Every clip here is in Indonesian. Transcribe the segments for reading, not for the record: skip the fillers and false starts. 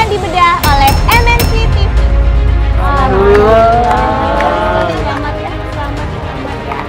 dibedah oleh MNC TV. Selamat ya, selamat ya.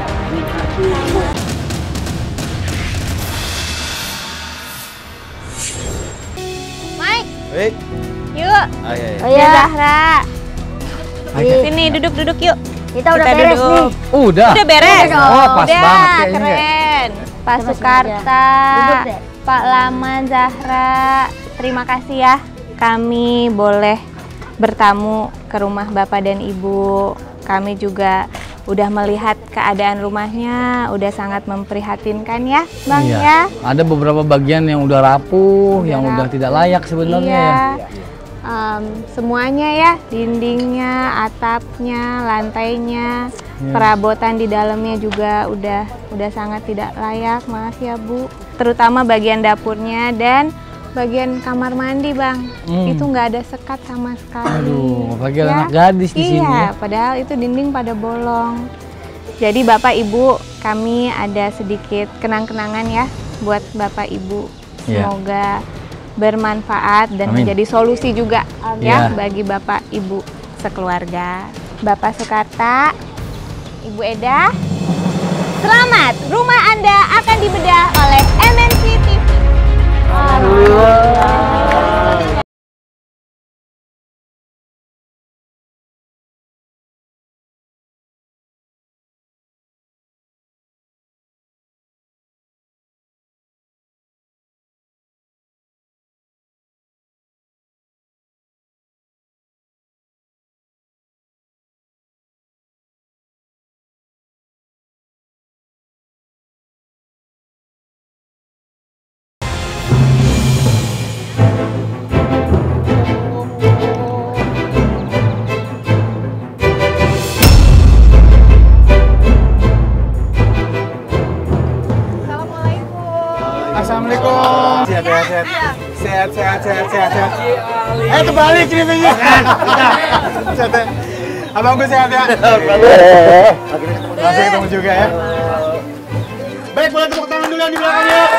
Mike, Baik. yuk. Oh Ya Zahra. Sini duduk yuk. Kita udah beres duduk. nih. Udah. Udah beres. Oh, pas Udah, banget kayaknya. keren. Pak Sukarta, Duduk deh. Pak Laman, Zahra, terima kasih ya. Kami boleh bertamu ke rumah Bapak dan Ibu. Kami juga udah melihat keadaan rumahnya, udah sangat memprihatinkan ya, Bang Iya. ya. Ada beberapa bagian yang udah rapuh, yang udah tidak layak sebenarnya Iya. ya. Semuanya ya, dindingnya, atapnya, lantainya, perabotan di dalamnya juga udah sangat tidak layak. Maaf ya Bu. Terutama bagian dapurnya dan bagian kamar mandi Bang. Itu nggak ada sekat sama sekali. Aduh, apalagi Ya. anak gadis di sini Iya, ya. padahal itu dinding pada bolong. Jadi Bapak Ibu, kami ada sedikit kenang-kenangan ya buat Bapak Ibu. Iya. Semoga bermanfaat dan Amin. menjadi solusi juga ya Iya. bagi Bapak Ibu sekeluarga. Bapak Sukarta, Ibu Eda, selamat. Rumah Anda akan dibedah oleh MNC TV. Assalamualaikum. Sehat. Kembali ke TV-nya. Sehat ya. Abang gue sehat ya. Masih ketemu juga ya. Baik, boleh tepuk tangan dulu yang di belakang yuk.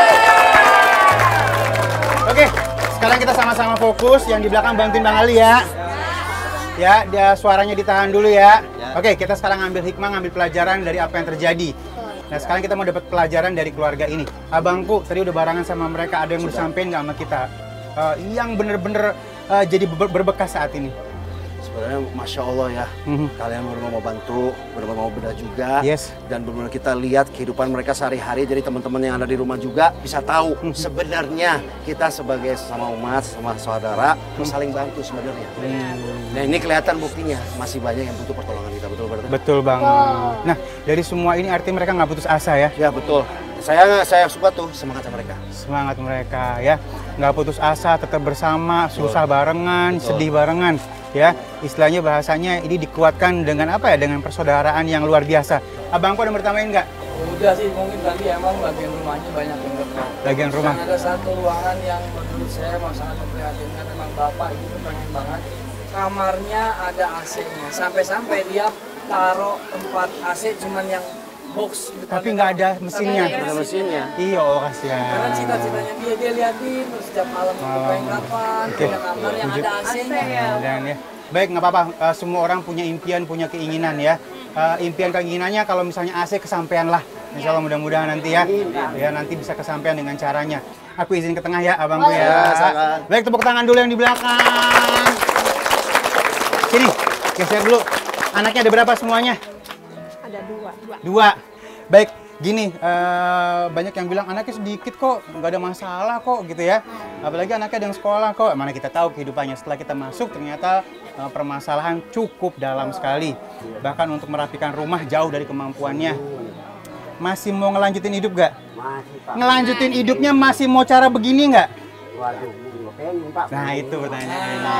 Oke, sekarang kita sama-sama fokus. Yang di belakang bantuin Bang Ali ya. Ya, dia suaranya ditahan dulu ya. Oke, kita sekarang ngambil hikmah, ngambil pelajaran dari apa yang terjadi. Nah, sekarang kita mau dapat pelajaran dari keluarga ini. Abangku tadi udah barengan sama mereka, ada yang mau disampaikan nggak sama kita? Yang bener-bener jadi berbekas saat ini. Sebenarnya Masya Allah ya, kalian benar-benar mau bantu, benar-benar mau bedah juga. Yes. Dan benar-benar kita lihat kehidupan mereka sehari-hari, jadi teman-teman yang ada di rumah juga bisa tahu sebenarnya kita sebagai sesama umat, sama saudara, saling bantu sebenarnya. Nah ini kelihatan buktinya, masih banyak yang butuh pertolongan kita, betul berarti? Betul Bang. Nah, dari semua ini artinya mereka nggak putus asa ya? Ya betul. Saya suka tuh semangat mereka. Semangat mereka ya, nggak putus asa, tetap bersama, susah barengan, sedih barengan. Ya, istilahnya bahasanya ini dikuatkan dengan apa ya? Dengan persaudaraan yang luar biasa. Abangku ada yang bertambahin nggak? Udah sih, mungkin tadi emang bagian rumahnya banyak yang retak. Bagian rumah. Dan ada satu ruangan yang menurut saya sangat memprihatinkan. Memang bapak itu pengen banget kamarnya ada AC-nya. Sampai-sampai dia taruh tempat AC cuman yang box. Tapi nggak ada mesinnya. Ada mesinnya. Iya, oh kasihan. Karena cita-citanya dia liatin terus setiap malam pengen kapan punya kamar yang ada AC-nya. Dan ya, baik nggak apa-apa. Semua orang punya impian, punya keinginan ya. Impian keinginannya kalau misalnya AC kesampaian lah. Insya Allah mudah-mudahan nanti ya. Ya nanti bisa kesampaian dengan caranya. Aku izin ke tengah ya, abangku ya. Baik, tepuk tangan dulu yang di belakang. Sini, geser dulu. Anaknya ada berapa semuanya? Ada Dua. Baik, gini, banyak yang bilang anaknya sedikit kok, nggak ada masalah kok gitu ya. Apalagi anaknya ada yang sekolah kok. Mana kita tahu kehidupannya setelah kita masuk ternyata permasalahan cukup dalam sekali. Bahkan untuk merapikan rumah jauh dari kemampuannya. Masih mau ngelanjutin hidup nggak? Ngelanjutin hidupnya masih mau cara begini nggak? Nah itu pertanyaannya.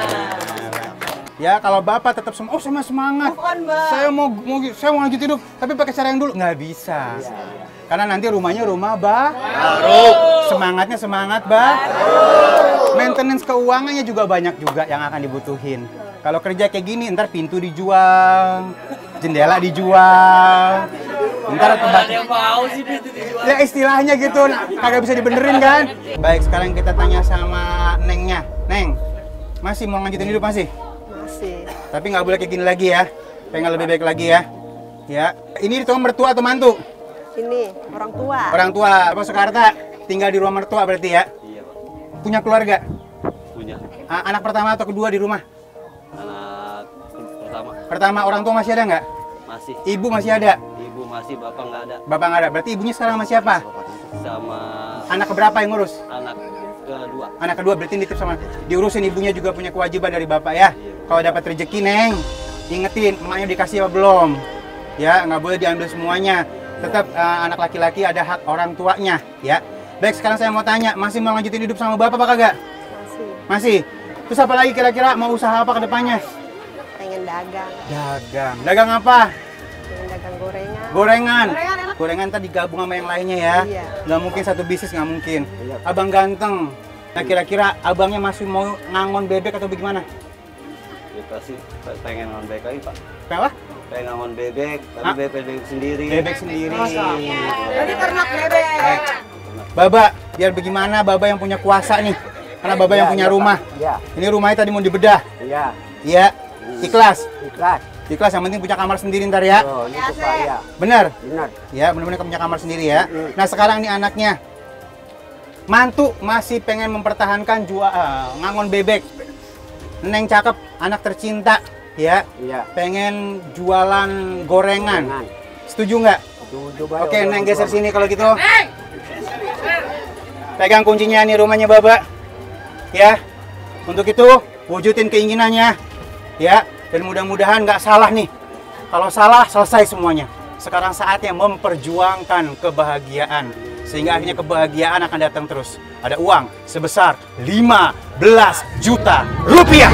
Ya kalau bapak tetap semangat, oh sama semangat, saya mau lanjut hidup, tapi pakai cara yang dulu nggak bisa, karena nanti rumahnya rumah baru, semangatnya semangat baru, maintenance keuangannya juga banyak juga yang akan dibutuhin. Kalau kerja kayak gini, ntar pintu dijual, jendela dijual, ntar tempat ya istilahnya gitu, kagak bisa dibenerin kan? Baik, sekarang kita tanya sama Nengnya, Neng. Masih mau lanjutin hidup masih? Masih. Tapi nggak boleh kayak gini lagi ya. Pengen lebih baik lagi ya. Ya. Ini itu mertua atau mantu? Ini orang tua. Orang tua. Bapak Soekarta tinggal di rumah mertua berarti ya? Iya, Pak. Punya keluarga? Punya. Anak pertama atau kedua di rumah? Anak pertama Pertama, orang tua masih ada nggak? masih. Ibu masih ada? Ibu masih, bapak nggak ada. Bapak nggak ada. Berarti ibunya sekarang sama siapa? Sama Anak keberapa yang ngurus? anak kedua. Anak kedua berarti nitip sama diurusin, ibunya juga punya kewajiban dari bapak ya. Kalau dapat rezeki Neng, ingetin emaknya dikasih apa belum. Ya, nggak boleh diambil semuanya. Tetap anak laki-laki ada hak orang tuanya ya. Baik, sekarang saya mau tanya, masih mau lanjutin hidup sama bapak apa kagak? Masih. Masih. Terus apa lagi kira-kira mau usaha apa ke depannya? Pengen dagang. Dagang. Dagang apa? Pengen dagang gorengan. Gorengan. Gorengan tadi gabung sama yang lainnya ya. Iya. Nggak mungkin satu bisnis, nggak mungkin. Abang ganteng. Nah, kira-kira abangnya masih mau ngangon bebek atau bagaimana? Kita sih pengen ngon bebek lagi, Pak. Apa? Pengen ngon bebek, tapi Hah? bebek sendiri. Bebek sendiri. Jadi ternak bebek. Baik. Baba, biar bagaimana Baba yang punya kuasa nih? Karena Baba yang punya rumah. Iya. Ini rumahnya tadi mau dibedah. Iya. Iya. Ikhlas. Ikhlas. Ikhlas, yang penting punya kamar sendiri ntar ya. Oh, itu Pak, ya. Bener? Benar. Ya, bener-bener punya kamar sendiri ya. Nah, sekarang nih anaknya. Mantu masih pengen mempertahankan ngangon bebek. Neng cakep, anak tercinta. Ya, Iya. pengen jualan gorengan. Gorengan. Setuju nggak? Setuju, Pak. Oke, Neng geser sini kalau gitu. Pegang kuncinya nih rumahnya Baba. Ya, untuk itu wujudin keinginannya. Ya, dan mudah-mudahan nggak salah nih. Kalau salah, selesai semuanya. Sekarang saatnya memperjuangkan kebahagiaan. Sehingga akhirnya kebahagiaan akan datang terus. Ada uang sebesar 15 juta rupiah.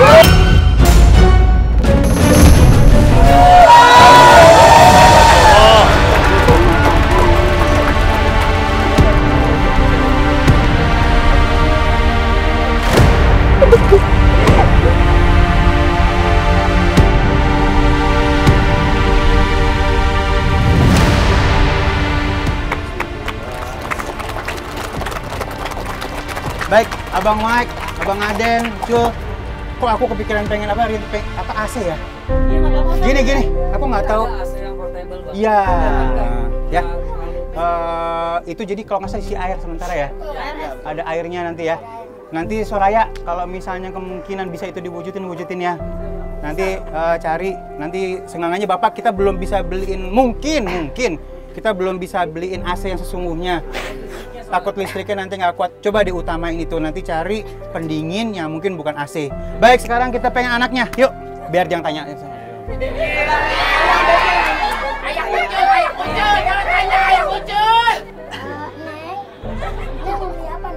Baik, Abang Mike, Abang Aden, Cul. Kok aku kepikiran pengen apa AC ya? Gini, aku nggak tahu. AC yang portable, Bang. Iya, ya. Itu jadi kalau nggak salah isi air sementara ya. Ada airnya nanti ya. Nanti Soraya, kalau misalnya kemungkinan bisa itu diwujudin ya. Nanti cari, nanti sengangannya Bapak kita belum bisa beliin, mungkin kita belum bisa beliin AC yang sesungguhnya. Takut listriknya nanti nggak kuat. Coba diutamain itu, nanti cari pendingin yang mungkin bukan AC. Baik, sekarang kita pengen anaknya. Yuk, biar jangan tanya. Ayah muncul, jangan tanya ayah muncul. Neng, dia mau beli apa,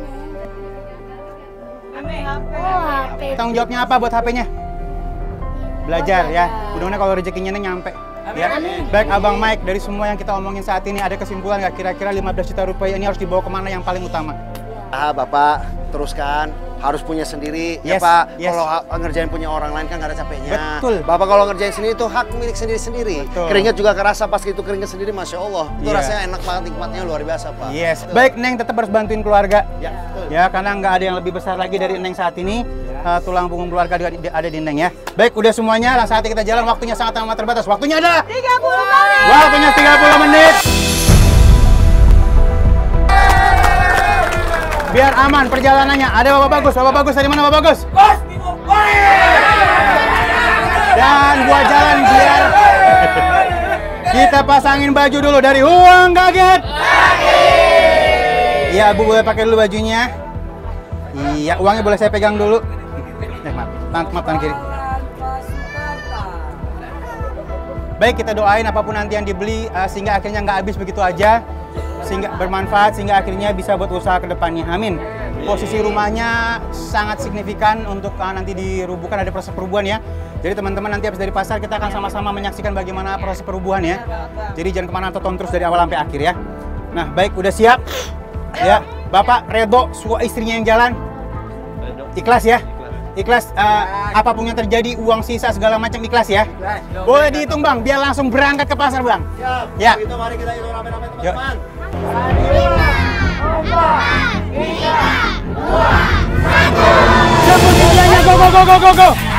Neng? Oh, HP. Tanggung jawabnya apa buat HP-nya? Belajar ya. Mudah-mudahan kalau rezekinya nyampe. Ya. Baik, Abang Mike, dari semua yang kita omongin saat ini ada kesimpulan nggak kira-kira 15 juta rupiah ini harus dibawa kemana yang paling utama? Bapak teruskan, harus punya sendiri ya Yes, Pak. yes. Kalau ngerjain punya orang lain kan nggak ada capeknya. Betul. Bapak kalau ngerjain sendiri itu hak milik sendiri-sendiri. Betul. Keringat juga kerasa pas itu keringat sendiri, Masya Allah. Itu Iya. rasanya enak banget, nikmatnya luar biasa Pak. Yes. Baik, Neng tetap harus bantuin keluarga. Ya, betul. Ya, karena nggak ada yang lebih besar lagi dari Neng saat ini. Tulang punggung keluarga ada di Neng ya. Baik, udah semuanya. Saatnya kita jalan. Waktunya sangat amat terbatas. Waktunya adalah 30 menit. waktunya 30 menit. Biar aman perjalanannya. Ada Bapak Bagus. Bapak Bagus dari mana Bapak Bagus? Dan buat jalan biar kita pasangin baju dulu dari Uang Kaget. Iya, Bu boleh pakai dulu bajunya. Iya, uangnya boleh saya pegang dulu. Maaf, tangan kiri. Baik, kita doain apapun nanti yang dibeli sehingga akhirnya nggak habis begitu aja, sehingga bermanfaat, sehingga akhirnya bisa buat usaha ke depannya. Amin. Posisi rumahnya sangat signifikan untuk nanti dirubuhkan, ada proses perubuhan ya. Jadi teman-teman nanti habis dari pasar kita akan sama-sama menyaksikan bagaimana proses perubuhan ya. Jadi jangan kemana, tonton terus dari awal sampai akhir ya. Nah, baik, udah siap? Ya, Bapak Redo, istrinya yang jalan? Ikhlas ya? Ikhlas, apapun yang terjadi, uang sisa segala macam ikhlas ya? Boleh dihitung Bang, biar langsung berangkat ke pasar Bang. Ya. Itu mari kita hitung rame-rame Yuk. teman-teman. 5, 4, 3, 2, 1. Sebut usianya, go go go! go, go, go.